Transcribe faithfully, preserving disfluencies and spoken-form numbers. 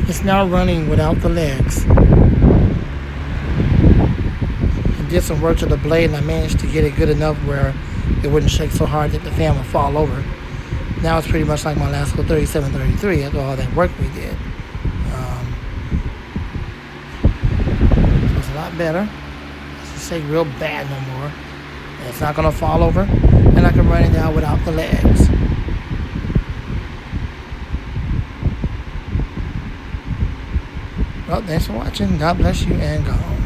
It's now running without the legs. I did some work to the blade and I managed to get it good enough where it wouldn't shake so hard that the fan would fall over. Now it's pretty much like my last thirty-seven thirty-three after all that work we did. Um, so it's a lot better. It doesn't shake real bad no more. And it's not going to fall over. And I can run it down without the legs. Well, thanks for watching. God bless you and gone.